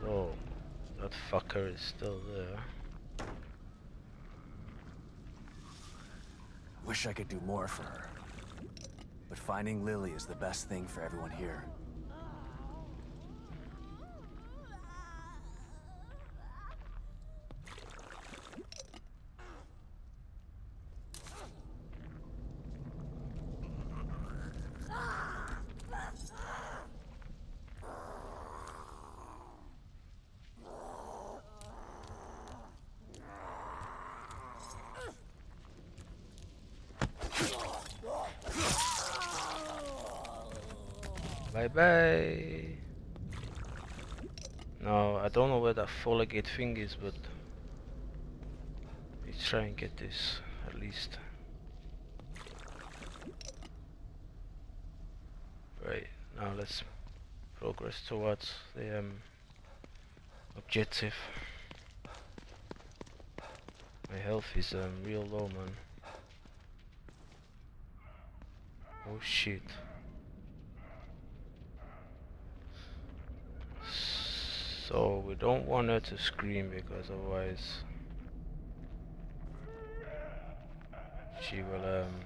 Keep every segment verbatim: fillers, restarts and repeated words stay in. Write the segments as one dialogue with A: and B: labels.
A: So that fucker is still there.
B: Wish I could do more for her. But finding Lily is the best thing for everyone here.
A: Bye bye. No, I don't know where that Folagate thing is, but let's try and get this at least. Right, now let's progress towards the um, objective. My health is um, real low, man. Oh shit. So we don't want her to scream because otherwise she will um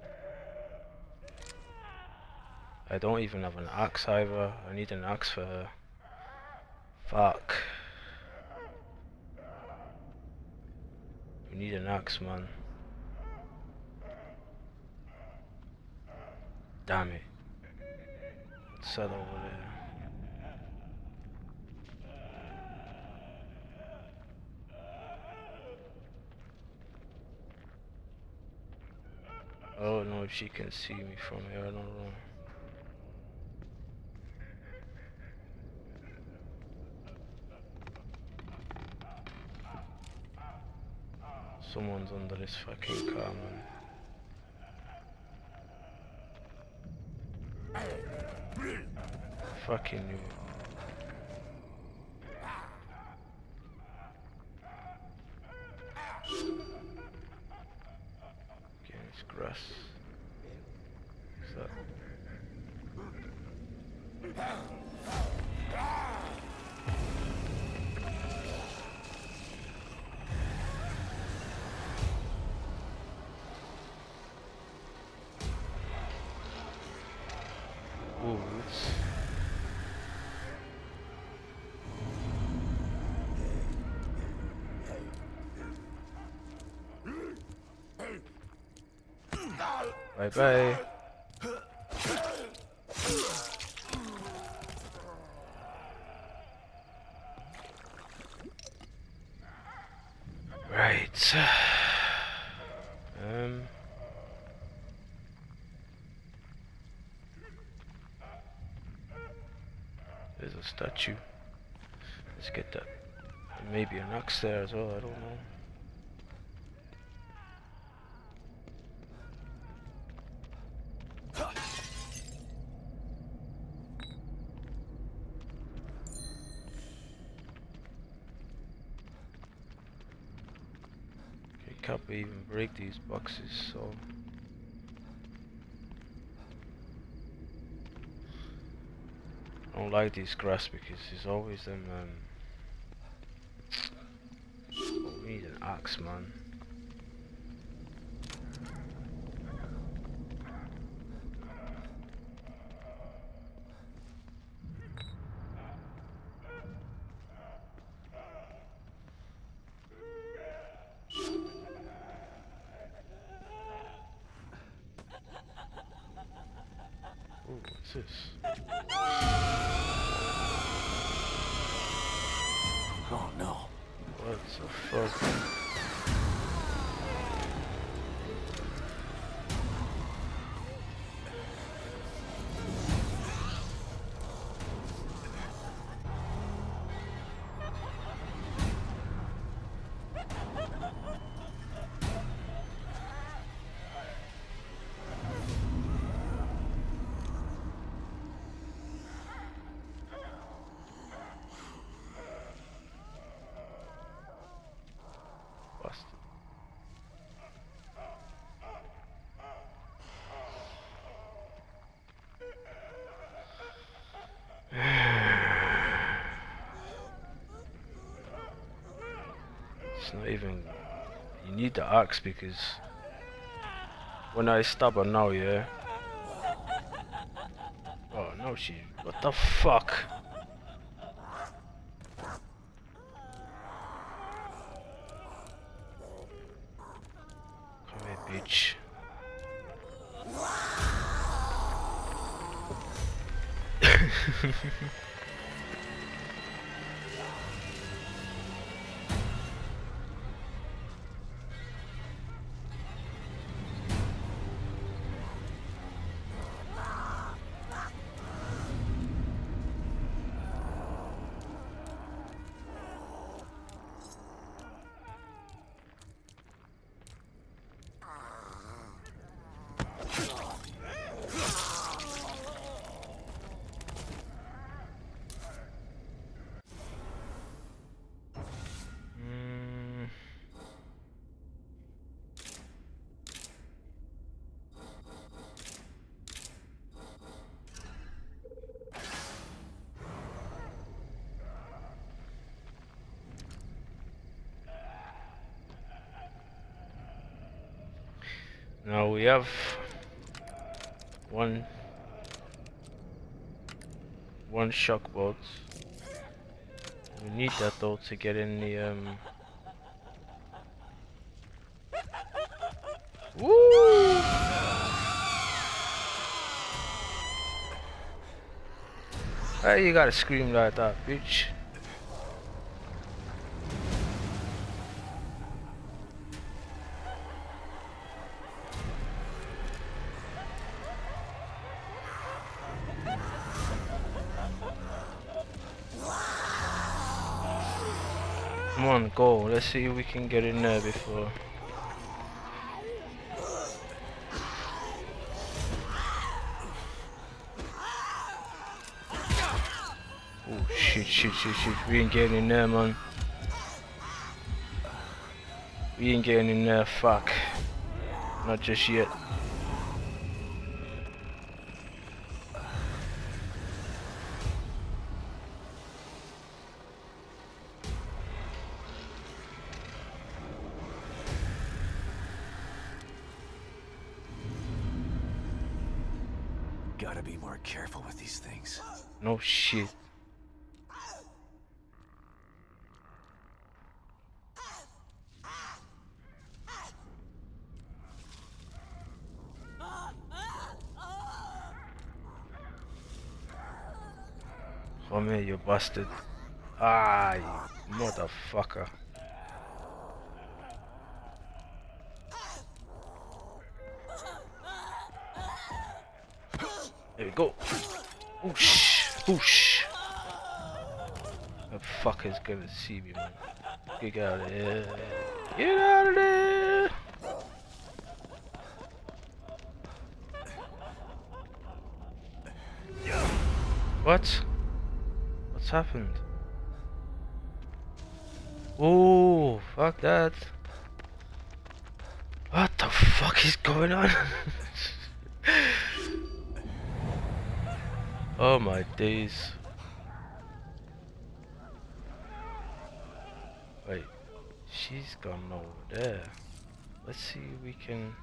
A: I don't even have an axe either. I need an axe for her. Fuck. We need an axe, man. Damn it. What's that over there? I don't know if she can see me from here, I don't know. Someone's under this fucking car, man. Fucking knew it. Okay, it's grass. What's that? Woods. Bye bye. Right. Um. There's a statue. Let's get that. And maybe an axe there as well, I don't know. Okay, can't even break these boxes, so I don't like these grass because there's always them um oh, we need an axe, man. Ooh, what's this?
B: Oh no.
A: What the fuck? It's not even. You need the axe because when I stab her now, yeah. Oh no, she. What the fuck? Come here, bitch. Now we have one one shock bolt. We need that though to get in the um Woo! Hey, you gotta scream like that, bitch. Come on, go. Let's see if we can get in there before. Oh shit, shit, shit, shit. We ain't getting in there, man. We ain't getting in there, fuck. Not just yet.
B: Gotta be more careful with these things.
A: No shit. Come here, you bastard. Ah, you motherfucker. There we go. Whoosh, whoosh. That fucker's gonna see me, man. Get out of here. Get out of there. What? What's happened? Oh, fuck that. What the fuck is going on? Oh my days. Wait, she's gone over there. Let's see if we can...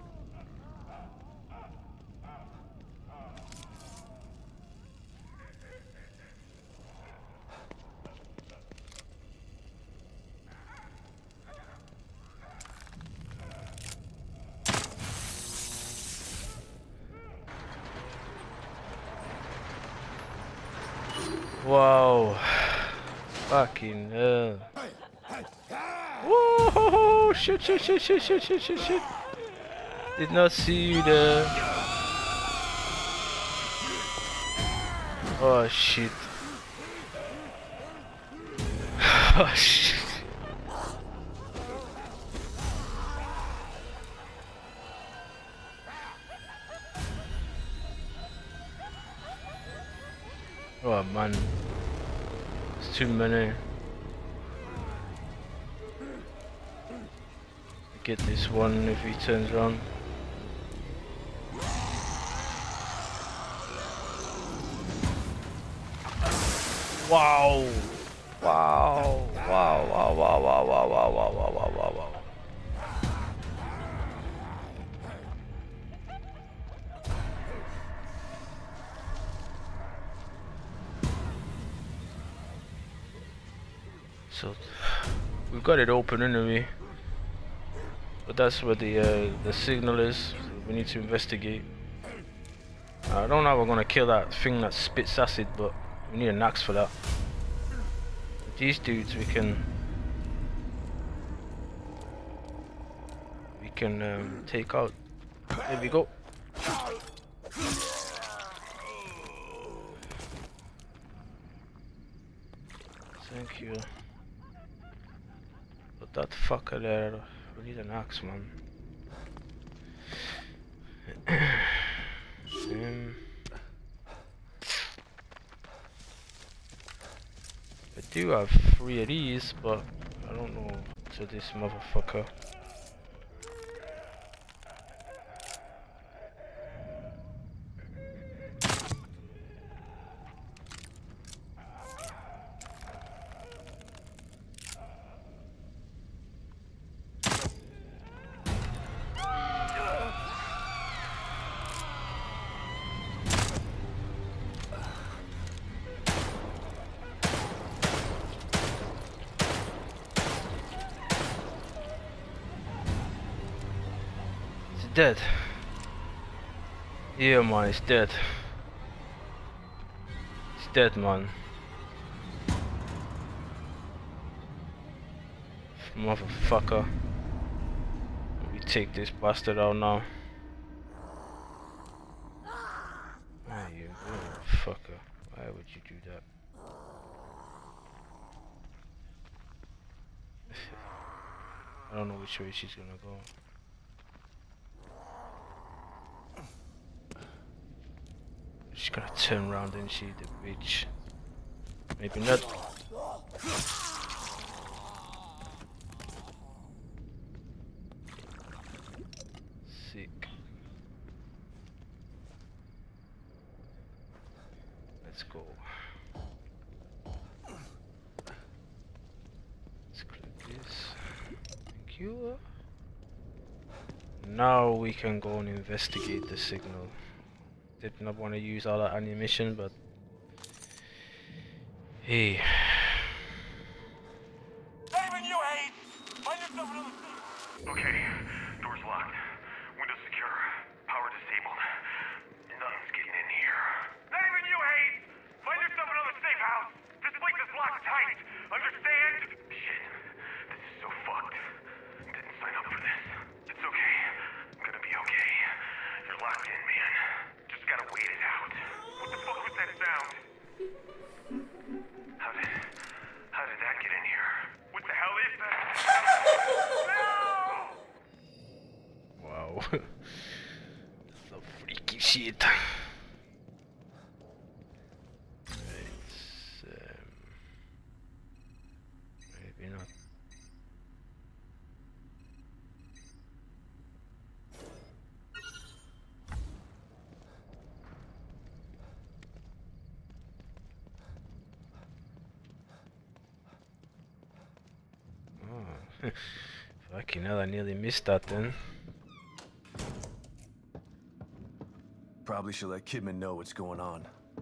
A: Wow. Fucking hell. Whoa! Shit, shit, shit, shit, shit, shit, shit, shit. Did not see you there. Oh shit. Oh shit. Oh man. It's too many. Get this one if he turns around. Wow! Wow. Wow, wow, wow, wow, wow, wow, wow, wow, wow, wow, wow. So we got it open anyway. But that's where the uh, the signal is. So we need to investigate. I don't know how we're gonna kill that thing that spits acid, but we need an axe for that. With these dudes, we can we can um, take out. There we go. Thank you. But that fucker there, we need an axe, man. um, I do have three of these, but I don't know to this motherfucker. Dead. Yeah, man, it's dead. It's dead, man. Motherfucker. We take this bastard out now. Why you motherfucker? Why would you do that? I don't know which way she's gonna go. She's gonna turn around and she the bitch. Maybe not. Sick. Let's go. Let's click this. Thank you. Now we can go and investigate the signal. Did not want to use all that ammunition, but hey.
C: Okay, door's locked. Windows secure. Power disabled. Nothing's getting in here. Not even you, Hayes! Find yourself another safe house! This place is locked tight! Understand? Shit. This is so fucked. Didn't sign up for this. It's okay. I'm gonna be okay. You're locked in, man. Just gotta wait it out. What the fuck was that sound? How did... How did that get in here? What the hell is that? No!
A: Wow. Some freaky shit. It's um, maybe not. Oh, fucking hell! I nearly missed that then.
B: Probably should let Kidman know what's going on.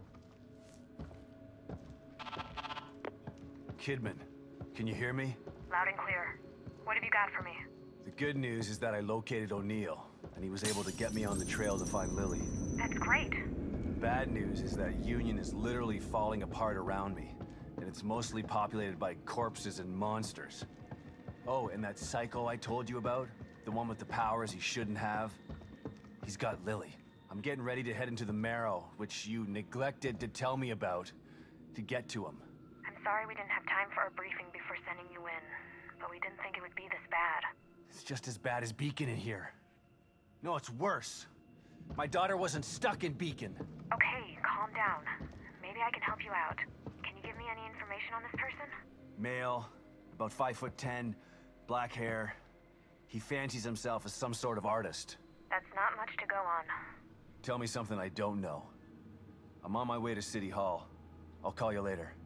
B: Kidman, can you hear me?
D: Loud and clear. What have you got for me?
B: The good news is that I located O'Neill, and he was able to get me on the trail to find Lily.
D: That's great.
B: The bad news is that Union is literally falling apart around me, and it's mostly populated by corpses and monsters. Oh, and that psycho I told you about? The one with the powers he shouldn't have? He's got Lily. I'm getting ready to head into the Marrow, which you neglected to tell me about, to get to him.
D: I'm sorry we didn't have time for a briefing before sending you in, but we didn't think it would be this bad.
B: It's just as bad as Beacon in here. No, it's worse. My daughter wasn't stuck in Beacon.
D: Okay, calm down. Maybe I can help you out. Can you give me any information on this person?
B: Male, about five foot ten, black hair. He fancies himself as some sort of artist.
D: That's not much to go on.
B: Tell me something I don't know. I'm on my way to City Hall. I'll call you later.